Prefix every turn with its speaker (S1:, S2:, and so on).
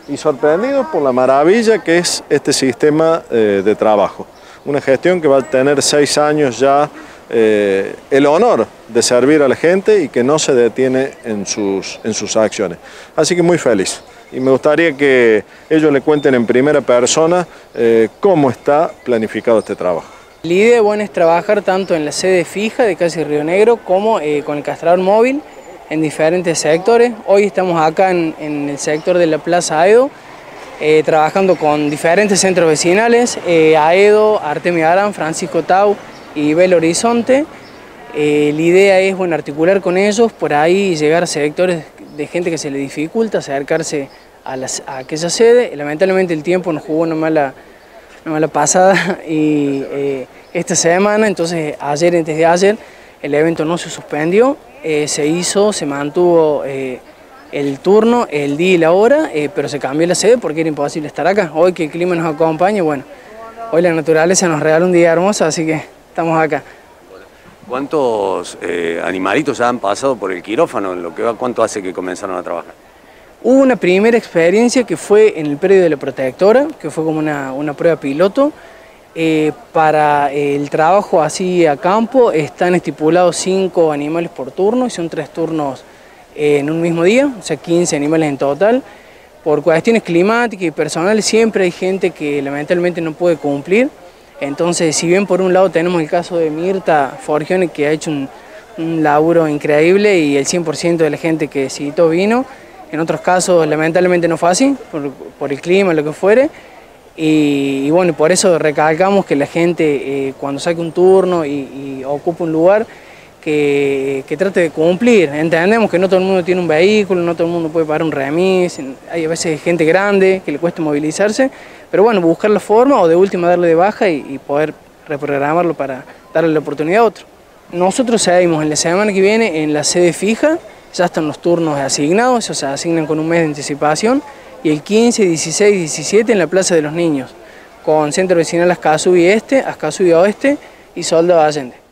S1: y sorprendidos por la maravilla que es este sistema de trabajo. Una gestión que va a tener 6 años ya, el honor de servir a la gente y que no se detiene en sus acciones. Así que muy feliz. Y me gustaría que ellos le cuenten en primera persona cómo está planificado este trabajo.
S2: La idea, bueno, es trabajar tanto en la sede fija de Calle Río Negro como con el castrador móvil en diferentes sectores. Hoy estamos acá en el sector de la Plaza Aedo, trabajando con diferentes centros vecinales, Aedo, Artemio Arán, Francisco Tau y Belo Horizonte. La idea es, bueno, articular con ellos, por ahí llegar a sectores de gente que se le dificulta acercarse a aquella sede. Lamentablemente el tiempo nos jugó una mala pasada y esta semana, entonces ayer, antes de ayer, el evento no se suspendió, se mantuvo el turno, el día y la hora, pero se cambió la sede porque era imposible estar acá. Hoy que el clima nos acompaña, bueno, hoy la naturaleza nos regala un día hermoso, así que estamos acá.
S3: ¿Cuántos animalitos ya han pasado por el quirófano? ¿Cuánto hace que comenzaron a trabajar?
S2: Hubo una primera experiencia que fue en el predio de la Protectora, que fue como una prueba piloto. Para el trabajo así a campo están estipulados 5 animales por turno y son 3 turnos en un mismo día, o sea 15 animales en total. Por cuestiones climáticas y personales siempre hay gente que lamentablemente no puede cumplir. Entonces, si bien por un lado tenemos el caso de Mirta Forgione, que ha hecho un laburo increíble y el 100% de la gente que citó vino, en otros casos lamentablemente no fue así, por el clima, lo que fuere. Y bueno, por eso recalcamos que la gente cuando saque un turno y ocupe un lugar, que trate de cumplir. Entendemos que no todo el mundo tiene un vehículo, no todo el mundo puede pagar un remis, hay a veces gente grande que le cuesta movilizarse, pero bueno, buscar la forma o de última darle de baja y poder reprogramarlo para darle la oportunidad a otro. Nosotros seguimos en la semana que viene en la sede fija, ya están los turnos asignados, o sea, asignan con un mes de anticipación, y el 15, 16 y 17 en la Plaza de los Niños, con Centro Vecinal Ascasubi Este, Ascasubi Oeste y Soldado Allende.